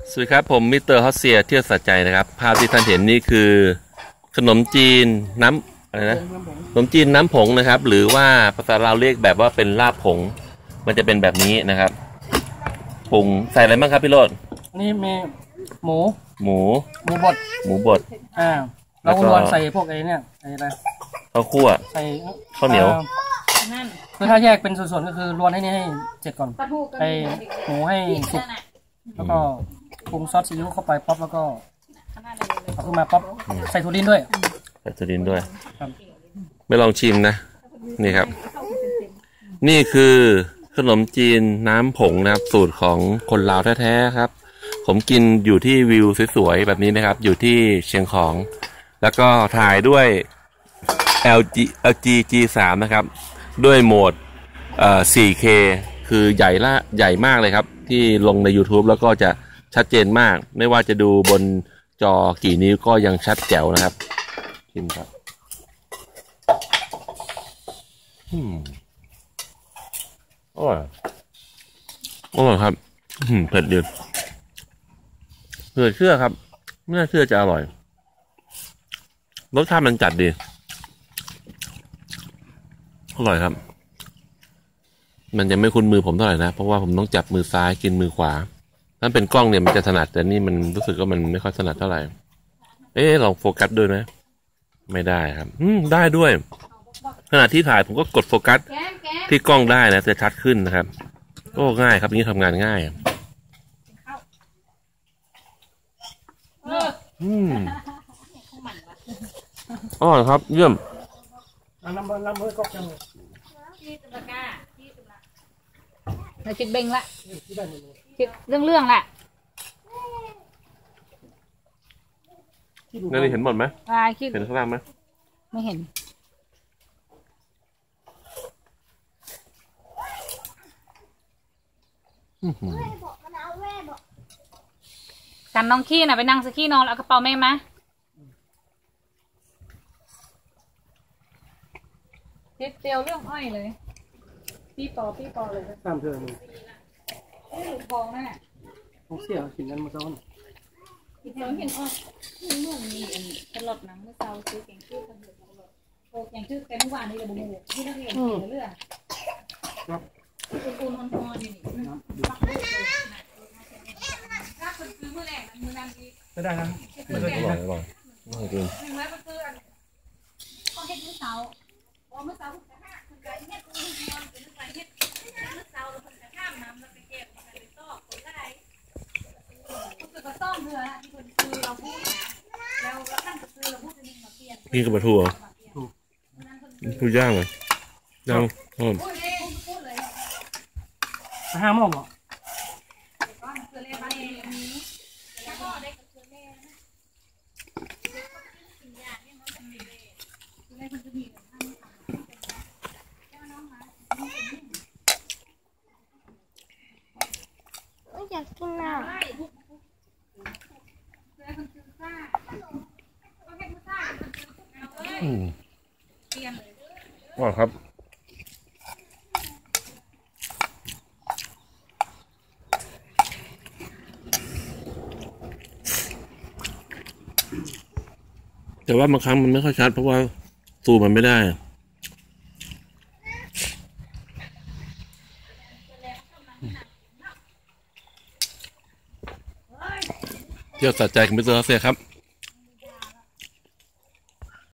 สวัสดีครับผมมิสเตอร์ฮอสเซียเที่ยวสัจใจนะครับภาพที่ท่านเห็นนี่คือขนมจีนน้ำอะไรนะขนมจีนน้ำผงนะครับหรือว่าภาษาเราเรียกแบบว่าเป็นลาบผงมันจะเป็นแบบนี้นะครับปรุงใส่อะไรบ้างครับพี่โรจน์นี่มีหมูบดแล้วก็ใส่พวกไอ้เนี่ยไอ้อะไรข้าวคั่วใส่ข้าวเหนียวคือถ้าแยกเป็นส่วนๆก็คือรวนให้นี่ให้เสร็จก่อนไอ้หมูให้สุกแล้วก็ปรุงซอสซีอิ๊วเข้าไปป๊อปแล้วก็เอาขึ้นมาป๊อปใส่ถั่วดินด้วยไม่ลองชิมนะนี่ครับนี่คือขนมจีนน้ำผงนะครับสูตรของคนลาวแท้ๆครับผมกินอยู่ที่วิวสวยๆแบบนี้นะครับอยู่ที่เชียงของแล้วก็ถ่ายด้วย LG G3 นะครับด้วยโหมด4K คือใหญ่มากเลยครับที่ลงใน YouTube แล้วก็จะชัดเจนมากไม่ว่าจะดูบนจอกี่นิ้วก็ยังชัดแจ๋วนะครับชิมครับอร่อยครับเผ็ดดีเผื่อเชื่อครับไม่น่าเชื่อจะอร่อยรสชาติมันจัดดีอร่อยครับมันจะไม่คุ้นมือผมเท่าไหร่นะเพราะว่าผมต้องจับมือซ้ายกินมือขวาถ้าเป็นกล้องเนี่ยมันจะถนัดแต่นี่มันรู้สึกว่ามันไม่ค่อยถนัดเท่าไหร่ลองโฟกัสด้วยนะไม่ได้ครับได้ด้วยขณะที่ถ่ายผมก็กดโฟกัสที่กล้องได้นะจะชัดขึ้นนะครับก็ง่ายครับนี้ทำงานง่ายอร่อยครับเยี่ยมเราคิดเบ่งละคิดเรื่องละนี่เห็นหมดไหมคิดเห็นข้างล่างไหมไม่เห็นกันน้องขี้น่ะไปนั่งสักขี้นอนแล้วกระเป๋าแม่มาคิดเตียวเรื่องอ้อยเลยพี่ปอเลยตามเธอมึงทองนั่นแหละของเสียกินกันมาซ้อนอีกเดียวเห็นอ้อยเมื่อมีตลอดน้ำเมื่อเช้าซื้อแกงชื่อตลอดโอ้แกงชื่อแกงเมื่อวานนี่เลยบุ้งที่นักเรียนเห็นเรื่องปูนฮอนนี่ถ้าคนซื้อเมื่อแรกมือนั้นดีไม่ได้นะอร่อยจริงถึงแม้มันคือก็เห็ดเมื่อเช้าเมื่อเช้าคุณจะห้าคุณจะเห็ดคุณนอนคุณจะเห็ดเมื่อเช้าแล้วคุณจะข้ามน้ำแล้วไปเก็บมันไปตอกผลอะไรคุณคือก็ต้องเถอะที่คุณคือเราพูดนะแล้วท่านก็คือเราพูดจะมีมาเปลี่ยนนี่คือปลาทูเหรอทูย่างเหรอย่างพูดเลย 5 โมงเหรออยากกินอ่ะว้าวครับแต่ว่าบางครั้งมันไม่ค่อยชัดเพราะว่าซูมมันไม่ได้เที่ยวสัจใจกับมิสเตอร์ฮอสเซียครับ